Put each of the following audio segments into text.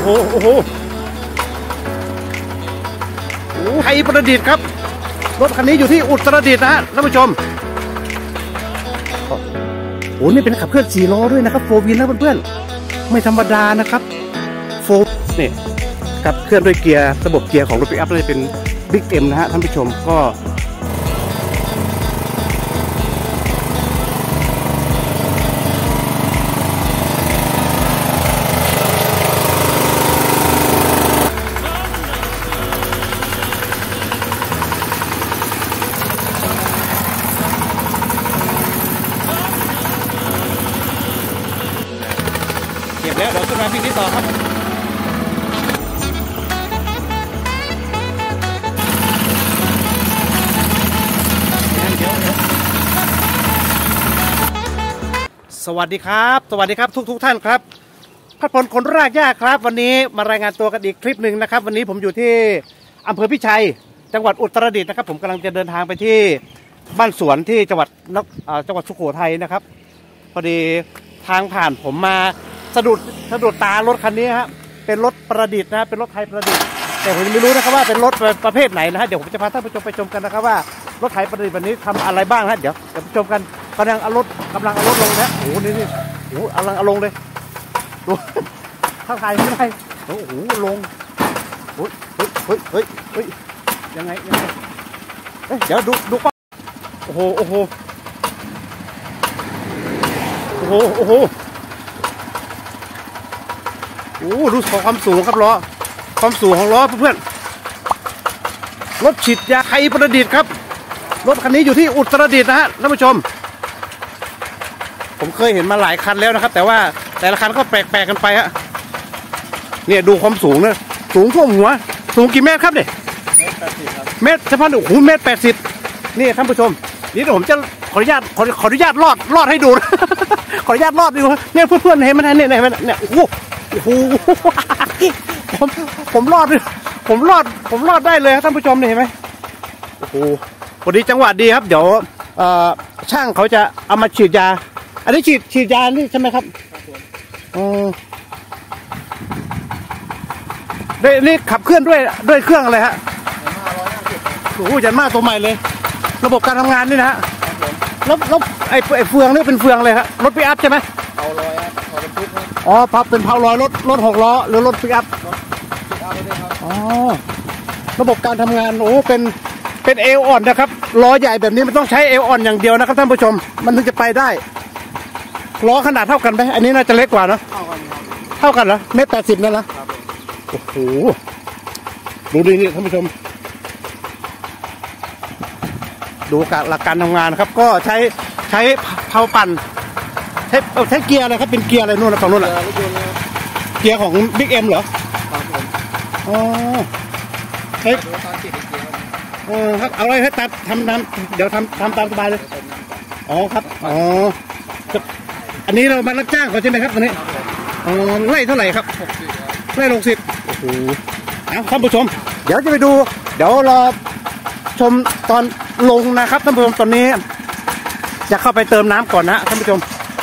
โหโอ้โหไทยประดิษฐ์ครับรถคันนี้อยู่ที่อุตรดิตถ์นะฮะท่านผู้ชมโอ้นี่เป็นขับเคลื่อน4 ล้อด้วยนะครับโฟร์วินนะเพื่อนๆไม่ธรรมดานะครับโฟร์นี่ขับเคลื่อนด้วยเกียร์ระบบเกียร์ของรถปิกอัพเลยเป็นบิ๊กเอ็มนะฮะท่านผู้ชมก็เก็บแล้วเดี๋ยวขึ้นมาพิกนี้ต่อครับสวัสดีครับสวัสดีครับทุกท่านครับพัดพลคนรากหญ้าครับวันนี้มารายงานตัวกันอีกคลิปหนึ่งนะครับวันนี้ผมอยู่ที่อำเภอพิชัยจังหวัดอุตรดิตถ์นะครับผมกำลังจะเดินทางไปที่บ้านสวนที่จังหวัดสุโขทัยนะครับพอดีทางผ่านผมมาสะดุดตารถคันนี้ฮะเป็นรถประดิษฐ์นะเป็นรถไทยประดิษฐ์แต่ผมไม่รู้นะครับว่าเป็นรถประเภทไหนนะฮะเดี๋ยวผมจะพาท่านผู้ชมไปชมกันนะครับว่ารถไทยประดิษฐ์วันนี้ทำอะไรบ้างฮะเดี๋ยวไปชมกันกำลังเอารถลงนะโอ้โหนี่โอ้โหกำลังเอาลงเลยดูถ้าถ่ายไม่ได้โอ้โหลงเฮ้ยยังไงเดี๋ยวดูป้าโอ้โหดูความสูงครับล้อความสูงของล้อเพื่อนรถฉีดยาไทยประดิษฐ์ครับรถคันนี้อยู่ที่อุตรดิตถ์นะฮะท่านผู้ชมผมเคยเห็นมาหลายคันแล้วนะครับแต่ว่าแต่ละคันก็แปลกกันไปฮะเนี่ยดูความสูงนะสูงท่วมหัวสูงกี่เมตรครับเนี่ย1.80 ครับเมตรเฉพาะโอ้โห1.80 นี่ท่านผู้ชมนี่ผมจะขออนุญาตลอดให้ดูขออนุญาตลอดดูเนี่ยเพื่อนๆเห็นมันเนี่ยโอ้โหผมรอดได้เลยครับท่านผู้ชมนี่เห็นไหมโอ้โหพอดีจังหวะดีครับเดี๋ยวช่างเขาจะเอามาฉีดยาอันนี้ฉีดยานี่ใช่ไหมครับนี่ขับเคลื่อนด้วยเครื่องอะไรฮะโอ้โหยันมาตัวใหม่เลยระบบการทำงานนี่นะฮะแล้วไอ้เฟืองนี่เป็นเฟืองเลยฮะรถปิกอัพใช่ไหมเผาลอยครับเผาเป็นทุกครับอ๋อพับเป็นเผาลอยรถ6 ล้อหรือรถปิกอัพอ๋อระบบการทำงานโอ้เป็นเอวอ่อนนะครับล้อใหญ่แบบนี้มันต้องใช้เอวอ่อนอย่างเดียวนะครับท่านผู้ชมมันถึงจะไปได้ล้อขนาดเท่ากันไหมอันนี้น่าจะเล็กกว่าเนาะเท่ากันเหรอ1.80 นั่นนะโอ้โหดูนี่ท่านผู้ชมดูหลักการทำงานครับก็ใช้เผาปั่นใช้เกียร์อะไรครับเป็นเกียร์อะไรนู่นนะฝั่งนู่นแหละเกียร์ของบิ๊กเอ็มเหรออ๋อใช้ครับเอาอะไรให้ตัดทำน้ำเดี๋ยวทำตามสบายเลยอ๋อครับอ๋ออันนี้เรามารับจ้างเขาใช่ไหมครับวันนี้อ๋อไล่เท่าไหร่ครับไล่60โอ้โหท่านผู้ชมเดี๋ยวจะไปดูเดี๋ยวรอชมตอนลงนะครับท่านผู้ชมตอนนี้จะเข้าไปเติมน้ำก่อนนะท่านผู้ชม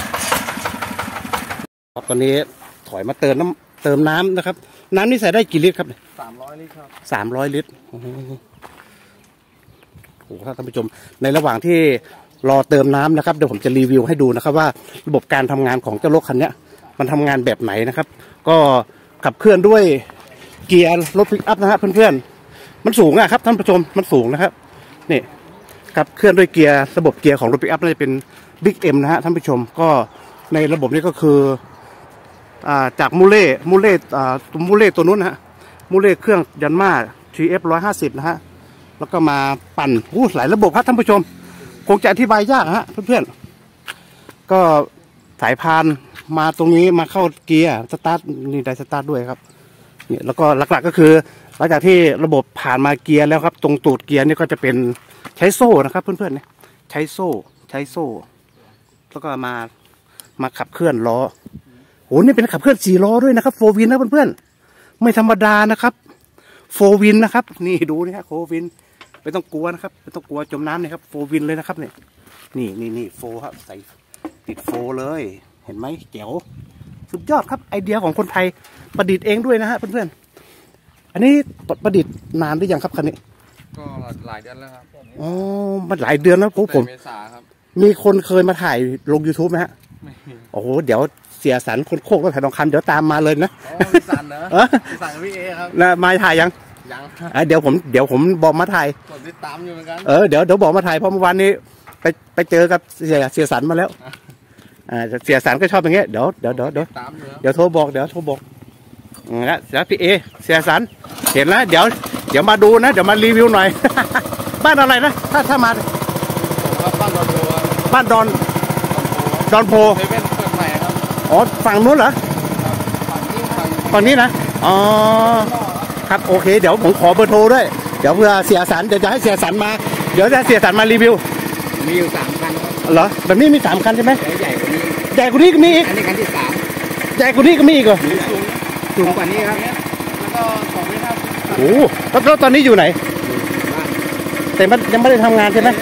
ครับตอนนี้ถอยมาเติมน้ำนะครับน้ำนี่ใส่ได้กี่ลิตรครับ300 ลิตรครับ300 ลิตรโอ้โหท่านผู้ชมในระหว่างที่รอเติมน้ำนะครับเดี๋ยวผมจะรีวิวให้ดูนะครับว่าระบบการทำงานของเจ้ารถคันนี้มันทำงานแบบไหนนะครับก็ขับเคลื่อนด้วยเกียร์รถปิกอัพนะฮะเพื่อนๆมันสูงอะครับท่านผู้ชมมันสูงนะครับนี่ขับเคลื่อนด้วยเกียร์ระบบเกียร์ของรถปิกอัพน่าจะเป็นบิ๊กเอ็มนะฮะท่านผู้ชมก็ในระบบนี้ก็คือจากมูเล่ตัวนู้นนะฮะมูเล่เครื่องยันมา TF 150นะฮะแล้วก็มาปั่นหลายระบบครับท่านผู้ชมคงจะอธิบายยากฮะเพื่อนๆก็สายพานมาตรงนี้มาเข้าเกียร์สตาร์ทนี่ได้สตาร์ทด้วยครับเนี่ยแล้วก็หลักๆก็คือหลังจากที่ระบบผ่านมาเกียร์แล้วครับตรงตูดเกียร์นี่ก็จะเป็นใช้โซ่นะครับเพื่อนๆเนี่ยใช้โซ่แล้วก็มาขับเคลื่อนล้อโหนี่เป็นขับเคลื่อน4 ล้อด้วยนะครับโฟร์วินนะเพื่อนๆไม่ธรรมดานะครับโฟร์วินนะครับนี่ดูนี่ฮะโฟร์วินไม่ต้องกลัวนะครับไม่ต้องกลัวจมน้ำเลยครับโฟร์วินเลยนะครับเนี่ยนี่โฟร์ครับใส่ติดโฟร์เลยเห็นไหมแจ๋วสุดยอดครับไอเดียของคนไทยประดิษฐ์เองด้วยนะฮะเพื่อนๆอันนี้ประดิษฐ์นานหรือยังครับคันนี้ก็หลายเดือนแล้วครับอ๋อมันหลายเดือนแล้วผมเมษาครับมีคนเคยมาถ่ายลง YouTube ไหมฮะโอ้โหเดี๋ยวเสียสันคนโคกแล้วถ่ายทองคำเดี๋ยวตามมาเลยนะพี่สันเนอะพี่สันกับพี่เอครับนะมาถ่ายยังเดี๋ยวผมบอกมาถ่ายกดติดตามอยู่เหมือนกันเดี๋ยวบอกมาถ่ายเพราะเมื่อวานนี้ไปเจอกับเสียสันมาแล้วเสียสันก็ชอบอย่างเงี้ยเดี๋ยวโทรบอกแล้วพี่เอเสียสันเห็นแล้วเดี๋ยวมาดูนะเดี๋ยวมารีวิวหน่อย บ้านอะไรนะถ้ามาบ้านดอนโพเซเว่นเปิดใหม่ครับอ๋อฝั่งนู้นเหรอฝั่งนี้นะอ๋อครับโอเคเดี๋ยวผมขอเบอร์โทรด้วยเดี๋ยวเพื่อเสียสันเดี๋ยวจะให้เสียสันมาเดี๋ยวจะเสียสันมารีวิวมีอยู่3 คันครับเหรอแบบนี้มี3 คันใช่ไหมใหญ่กว่านี้ก็มีอีกอันนี้คันที่ 3ใหญ่กว่านี้ก็มีอีกเหรอสูงกว่านี้ครับแล้วก็2 เมตรครับโอ้แล้วตอนนี้อยู่ไหนแต่มันยังไม่ได้ทำงานใช่ไหม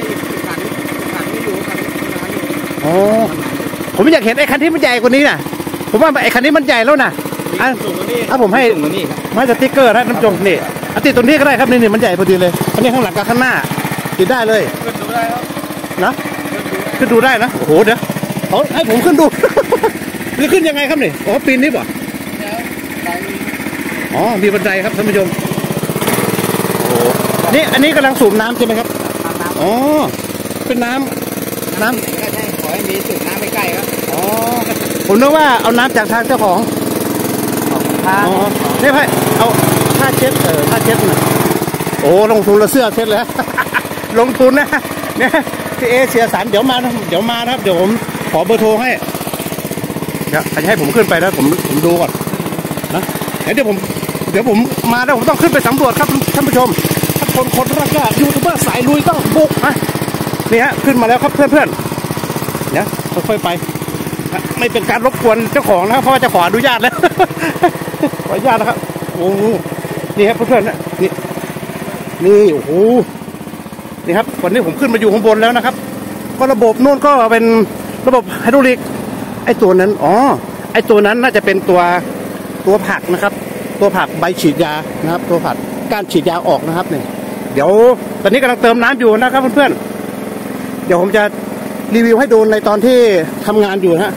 อ๋อผมอยากเห็นไอ้คันที่มันใหญ่กว่านี้น่ะผมว่าไอ้คันนี้มันใหญ่แล้วน่ะผมให้สติ๊กเกอร์นะน้ำจมนี่ติดตรงนี้ก็ได้ครับนี่มันใหญ่พอดีเลยอันนี้ข้างหลังกับข้างหน้าติดได้เลยขึ้นดูได้ครับนะขึ้นดูได้นะโอ้โหเดี๋ยวให้ผมขึ้นดูนี่ขึ้นยังไงครับนี่อ๋อปีนนี้ป่ะอ๋อมีบันไดครับท่านผู้ชมโอ้นี่อันนี้กำลังสูบน้ำใช่ไหมครับอ๋อเป็นน้ำใช่ขอให้มีสูบน้ำไม่ใกล้ครับอ๋อผมนึกว่าเอาน้ำจากทางเจ้าของอ๋อนี่พี่เอาผ้าเช็ดผ้าเช็ดนะโอ้ลงทุนละเสื้อเช็ดเลย ลงทุนนะเนี่ยพี่เอเสียสันเดี๋ยวมานะครับเดี๋ยวผมขอเบอร์โทรให้เดี๋ยวจะให้ผมขึ้นไปแล้วผมดูก่อนนะเดี๋ยวผมมาแล้วผมต้องขึ้นไปสำรวจครับท่านผู้ชมถ้าคนรักยูทูบเบอร์สายลุยต้องบุกนะนี่ฮะขึ้นมาแล้วครับเพื่อนๆเนี่ยค่อยๆไปไม่เป็นการรบกวนเจ้าของนะครับเพราะว่าจะขออนุญาตแล้ว ขออนุญาตนะครับโอ้นี่ครับเพื่อนๆนะนี่โอ้โหนี่ครับวันนี้ผมขึ้นมาอยู่ข้างบนแล้วนะครับก็ระบบนู่นก็เป็นระบบไฮดรอลิกไอ้ตัวนั้นไอ้ตัวนั้นน่าจะเป็นตัวผักนะครับตัวผักใบฉีดยานะครับตัวผักการฉีดยาออกนะครับเนี่ยเดี๋ยวตอนนี้กำลังเติมน้ำอยู่นะครับเพื่อนๆเดี๋ยวผมจะรีวิวให้ดูในตอนที่ทำงานอยู่นะฮะ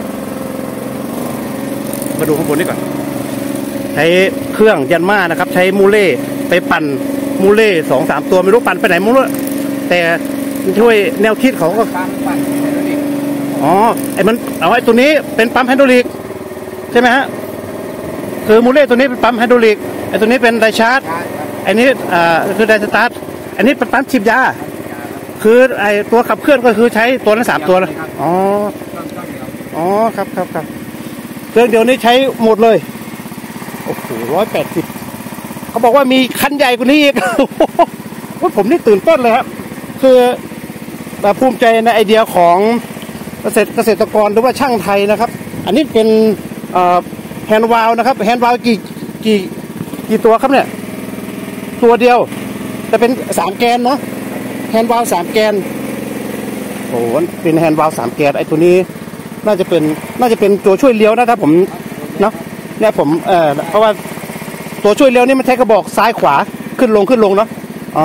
มาดูข้างบนนี้ก่อนใช้เครื่องยันมานะครับใช้มูเล่ไปปั่นมูเล่2-3 ตัวไม่รู้ปั่นไปไหนมูเล่แต่ช่วยแนวคิดเขาก็ปั่นไฮดรอลิกไอ้มันไอ้ตัวนี้เป็นปั๊มไฮดรอลิกใช่ไหมฮะคือมูเล่ตัวนี้เป็นปั๊มไฮดรอลิกไอ้ตัวนี้เป็นไดชาร์จไอ้นี้คือไดสตาร์ทอันนี้เป็นปั๊มฉีดยาคือไอ้ตัวขับเคลื่อนก็คือใช้ตัวนั้น3 ตัวนะอ๋อครับเครื่องเดียวนี้ใช้หมดเลยโอ้โห180เขาบอกว่ามีคันใหญ่กว่านี้อีก ว่าผมนี่ตื่นเต้นเลยครับคือแบบภูมิใจในไอเดียของเกษตรกรหรือว่าช่างไทยนะครับอันนี้เป็นแฮนด์วาลนะครับแฮนด์วาลกี่ตัวครับเนี่ยตัวเดียวแต่เป็น3 แกนเนาะแฮนด์วาล3 แกนโอ้โหเป็นแฮนด์วาล3 แกนไอตัวนี้น่าจะเป็นตัวช่วยเลี้ยวนะถ้าผมเนาะเนี่ยผมเพราะว่าตัวช่วยเลี้ยวนี่มันใช้กระบอกซ้ายขวาขึ้นลงเนาะอ๋อ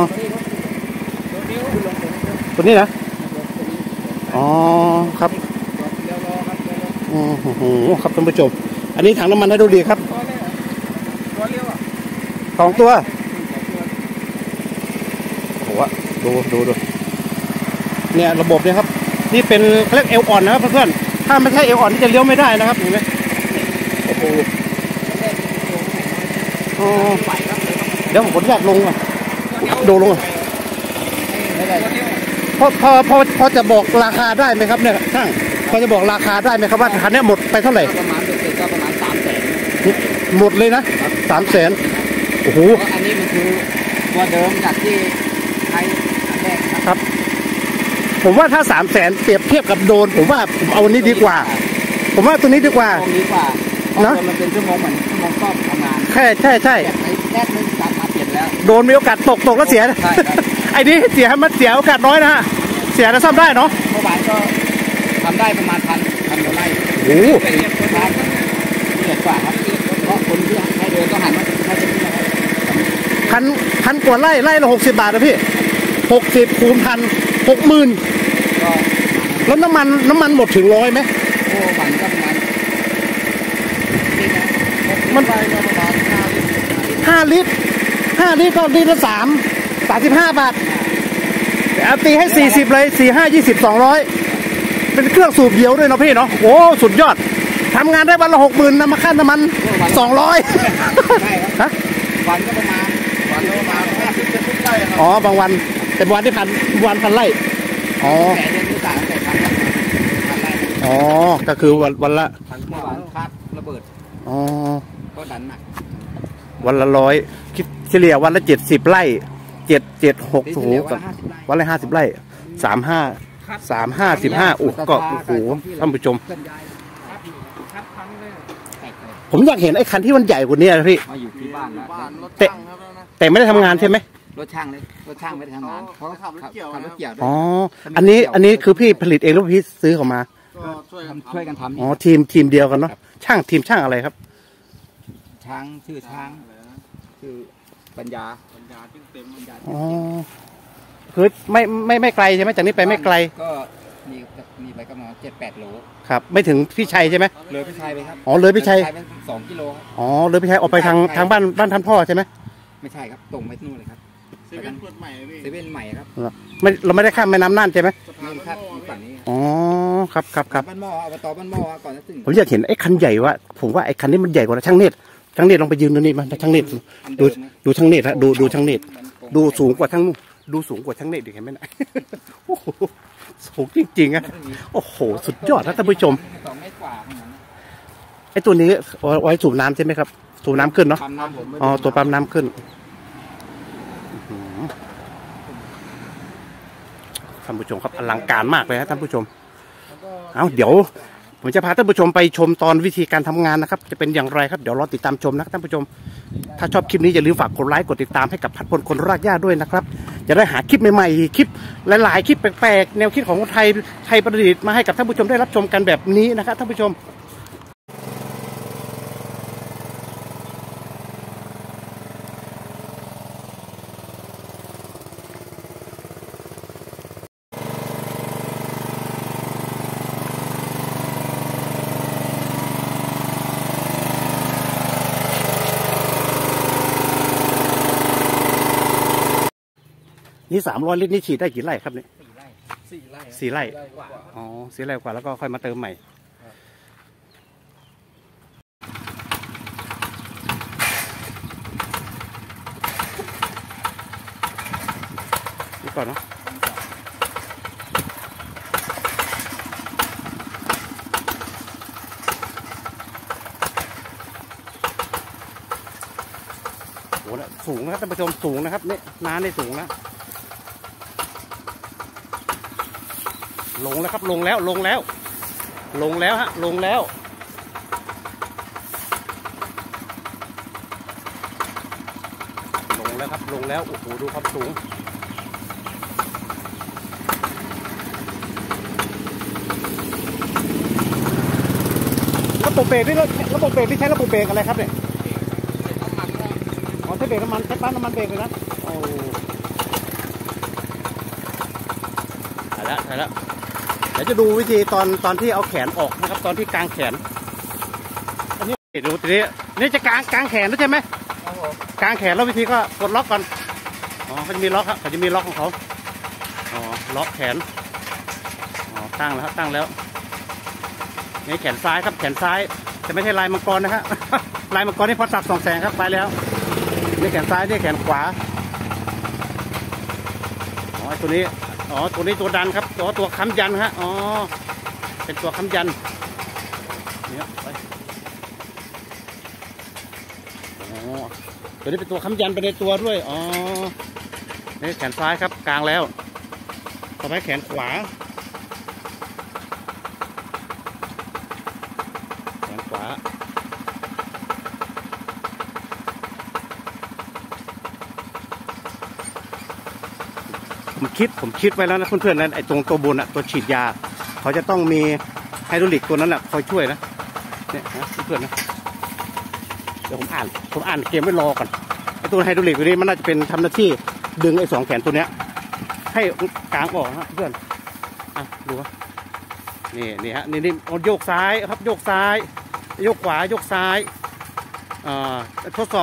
ตัวนี้นะอ๋อครับโอ้โหครับท่านผู้ชมอันนี้ถังน้ำมันให้ดูดีครับ2 ตัวโอ้โหดูเนี่ยระบบเนี่ยครับนี่เป็นเรียกเอลอ่อนนะครับเพื่อนๆถ้าไม่ใช่เอลอ่อนนี่จะเลี้ยวไม่ได้นะครับเห็นไหมโอ้โหเดี๋ยวผมขออนุญาตลงอ่ะดูลงอ่ะพอจะบอกราคาได้ไหมครับเนี่ยช่างพอจะบอกราคาได้ไหมครับว่าคันนี้หมดไปเท่าไหร่ประมาณ300,000 หมดเลยนะ300,000โอ้โหอันนี้มันคือตัวเดิมจากที่ใช้อันแรกครับผมว่าถ้า300,000เปรียบเทียบกับโดนผมว่าผมเอาอันนี้ดีกว่าผมว่าตัวนี้ดีกว่าเนาะมันเป็นชั่วโมงเหมือนชั่วโมงซ่อมทำงานใช่แรกนึงการมาเปลี่ยนแล้วโดนมีโอกาสตกแล้วเสียไอ้นี้เสียมันเสียโอกาสน้อยนะฮะเสียแล้วซ่อมได้เนาะเมื่อวานก็ทำได้ประมาณ1,000 กว่าไร่โอ้เจ็ดกว่าครับเพราะคนที่ให้เดินต้องหันมาให้เดินที่นะครับพันกว่าไร่ละ60 บาทนะพี่60 คูณพัน60,000 ก็แล้วน้ำมันหมดถึง100ไหมโอ้มันก็ประมาณนี่นะมันไปก็ประมาณ 5 ลิตรก็ลิตรละ35 บาทเอาตีให้40เลย4 5 20 200เป็นเครื่องสูบเดียวด้วยเนาะพี่เนาะโอ้สุดยอดทำงานได้วันละ60,000นำมาค่าน้ำมัน200 ใช่ครับวันก็ประมาณ50-70 ไร่ครับอ๋อบางวันแต่วันที่พันไร่อ๋อแต่เดือนที่3แต่พันไร่อ๋อก็คือวันละเมื่อวานคาดระเบิดอ๋อก็ดันหนักวันละ100คิดเฉลี่ยวันละ70 ไร่7 6โอ้โหวันละ50 ไร่35 15โอ้ก็โอ้โหท่านผู้ชมผมอยากเห็นไอ้คันที่มันใหญ่กว่านี้พี่มาอยู่ที่บ้านแต่ไม่ได้ทำงานใช่ไหไหมรถช่างไม่ได้ทำงานเพราะขับรถเกี่ยวอ๋ออันนี้คือพี่ผลิตเองหรือพี่ซื้อเข้ามาก็ช่วยกันทำอ๋อทีมเดียวกันเนาะทีมช่างอะไรครับชื่อปัญญาที่เต็มปัญญาอ๋อคือไม่ไกลใช่ไหมจากนี้ไปไม่ไกลก็มีไปก็มา7-8 โลครับไม่ถึงพี่ชัยใช่ไหมเลยพี่ชัยไปครับอ๋อเลยพี่ชัย 2 กิโลอ๋อเลยพี่ชัยออกไปทางบ้านท่านพ่อใช่ไหมไม่ใช่ครับตรงไปนู่นเลยครับเซเว่นเปิดใหม่พี่เซเว่นใหม่ครับเราไม่ได้ข้ามแม่น้ำน่านใช่ไหมไม่ครับฝั่งนี้อ๋อครับบ้านหม้ออบตบ้านหม้อก่อนจะถึงผมอยากเห็นไอ้คันใหญ่ว่าผมว่าไอ้คันนี้มันใหญ่กว่าช่างเนตรลองไปยืนดูนี่มันช่างเนตรดูช่างเนตรฮะดูช่างเนตรดูสูงกว่าช่างเนตรดิเห็นไหมนะโอ้โหสูงจริงๆอ่ะโอ้โหสุดยอดนะท่านผู้ชมไอ้ตัวนี้ไว้สูบน้ำใช่ไหมครับสูบน้ำขึ้นเนาะอ๋อตัวปั๊มน้ำขึ้นท่านผู้ชมครับอลังการมากเลยนะท่านผู้ชมเอาเดี๋ยวผมจะพาท่านผู้ชมไปชมตอนวิธีการทำงานนะครับจะเป็นอย่างไรครับเดี๋ยวรอติดตามชมนะท่านผู้ชมถ้าชอบคลิปนี้อย่าลืมฝากกดไลค์กดติดตามให้กับพัดพลคนรากหญ้าด้วยนะครับจะได้หาคลิปใหม่ๆคลิปหลายๆคลิปแปลกๆแนวคิดของคนไทยประดิษฐ์มาให้กับท่านผู้ชมได้รับชมกันแบบนี้นะครับท่านผู้ชมนี่300 ลิตรนี่ฉีดได้กี่ไร่ครับเนี่ย4 ไร่อ๋อ4 ไร่กว่าแล้วก็ค่อยมาเติมใหม่นี่ก่อนเนาะโหนะสูงนะครับท่านผู้ชมสูงนะครับนี่น้านี่สูงนะลงแล้วครับลงแล้วฮะลงแล้วครับลงแล้วโอ้โหดูความสูงระบบเบรกที่ใช้ระบบเบรกอะไรครับเนี่ยอ๋อใช้เบรกน้ำมันใช้ปั๊มน้ำมันเบรกเลยนะโอ้ถ่ายแล้วเดี๋ยวจะดูวิธีตอนที่เอาแขนออกนะครับตอนที่กางแขนอันนี้ดูทีนี้นี่จะกางแขนแล้วใช่ไหมกางแขนแล้ววิธีก็กดล็อกก่อนอ๋อเขาจะมีล็อกครับเขาจะมีล็อกของเขาอ๋อล็อกแขนอ๋อตั้งแล้วนี่แขนซ้ายครับแขนซ้ายจะไม่ใช่ลายมังกรนะฮะลายมังกรนี่พอสัก2 แสงครับไปแล้วนี่แขนซ้ายนี่แขนขวาอ๋อตัวนี้ตัวดันครับตัวค้ำยันฮะอ๋อเป็นตัวค้ำยันเนี่ยไปอ๋อตัวนี้เป็นตัวค้ำยันไปในตัวด้วยอ๋อนี่แขนซ้ายครับกลางแล้วต่อไปแขนขวาผมคิดไว้แล้วนะเพื่อนๆนั้นไอ้ตรงตัวบนอะตัวฉีดยาเขาจะต้องมีไฮดรอลิกตัวนั้นแหละคอยช่วยนะเนี่ยนะเพื่อนๆนะเดี๋ยวผมอ่านเกมไว้รอก่อนไอ้ตัวไฮดรอลิกตัวนี้มันน่าจะเป็นทำหน้าที่ดึงไอ้2 แขนตัวเนี้ยให้กลางออกนะเพื่อนดูว่านี่ฮะนี่โยกซ้ายครับโยกซ้ายโยกขวาโยกซ้ายทดสอบ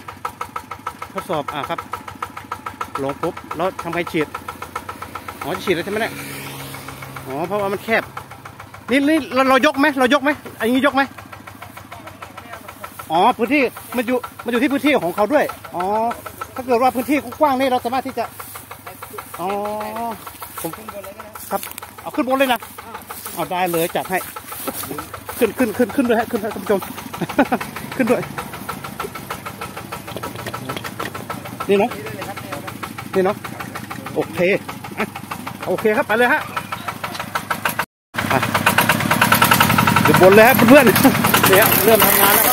ครับลงปุ๊บแล้วทำไงฉีดจะฉีดแล้วใช่ไหมเนี่ยเพราะว่ามันแคบนี่เรายกไหมอันนี้ยกไหมพื้นที่มันอยู่ที่พื้นที่ของเขาด้วยถ้าเกิดว่าพื้นที่กว้างนี่เราสามารถที่จะผมครับเอาขึ้นบนเลยนะเอาได้เลยจัดให้ขึ้นด้วยฮะขึ้นท่านผู้ชม ขึ้นด้วยนี่เนาะโอเคครับไปเลยฮะเดี๋ยวบนเลยครับเพื่อนเนี่ยเริ่มทำงานแล้วครับ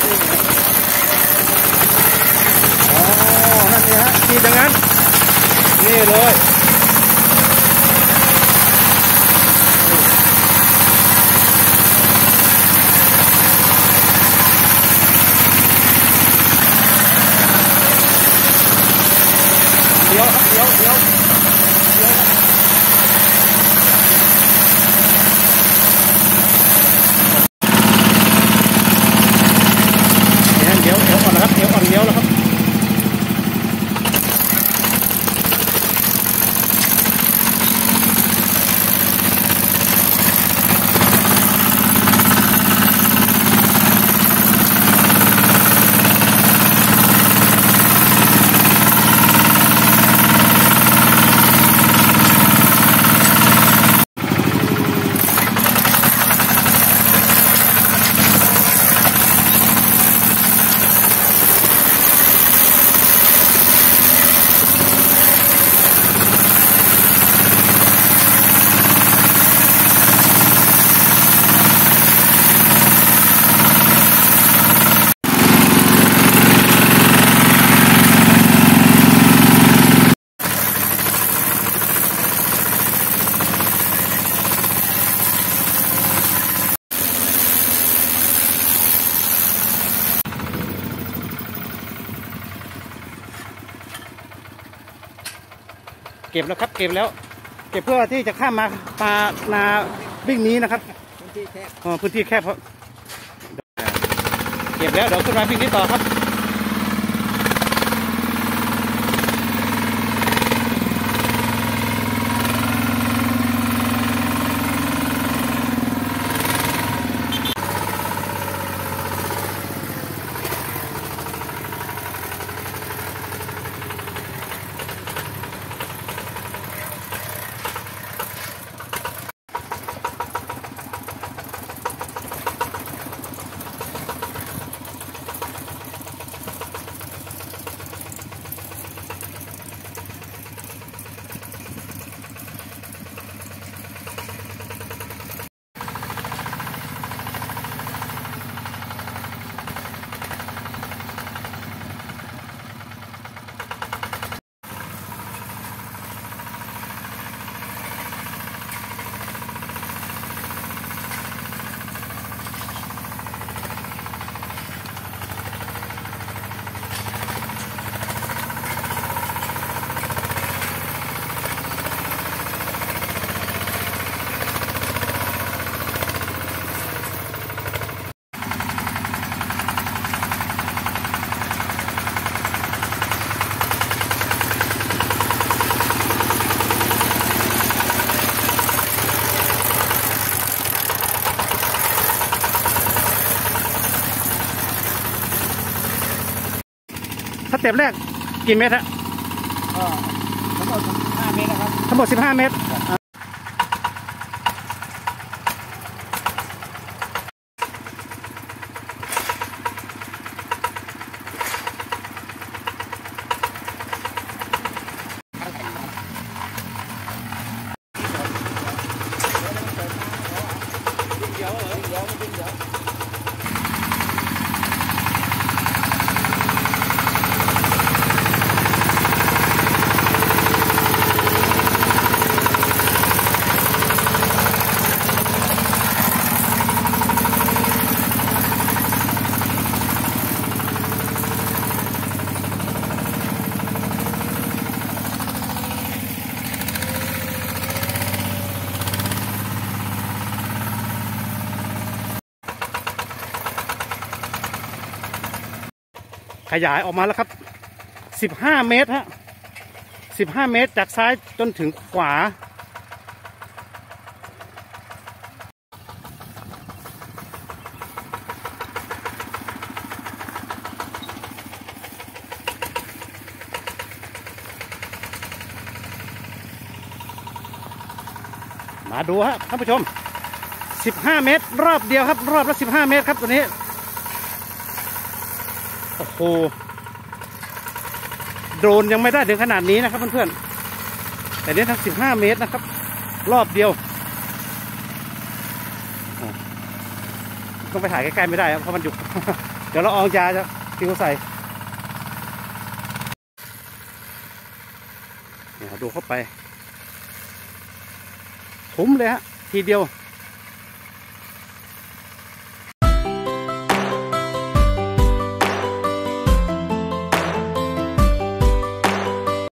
นั่นเองฮะทีดังนั้นนี่เลยเดี๋ยวก่อนนะครับเดี๋ยวแล้วครับเก็บแล้วครับเก็บเพื่อที่จะข้ามมานาวิ่งนี้นะครับพื้นที่แคบเพราะเก็บแล้วเดี๋ยวขึ้นมาวิ่งนี้ต่อครับสเต็ปแรกกี่เมตรฮะทั้งหมด15 เมตรนะครับทั้งหมด15 เมตรขยายออกมาแล้วครับ15 เมตรฮะ15 เมตรจากซ้ายจนถึงขวามาดูฮะท่านผู้ชม15 เมตรรอบเดียวครับรอบละ15 เมตรครับตัวนี้โอ้โหโดรนยังไม่ได้ถึงขนาดนี้นะครับเพื่อนๆแต่นี้ทั้ง15 เมตรนะครับรอบเดียวต้องไปถ่ายใกล้ๆไม่ได้ครับเพราะมันอยู่ เดี๋ยวเราเอายาจะทิ้งใส่ดูเข้าไปคุ้มเลยฮะทีเดียว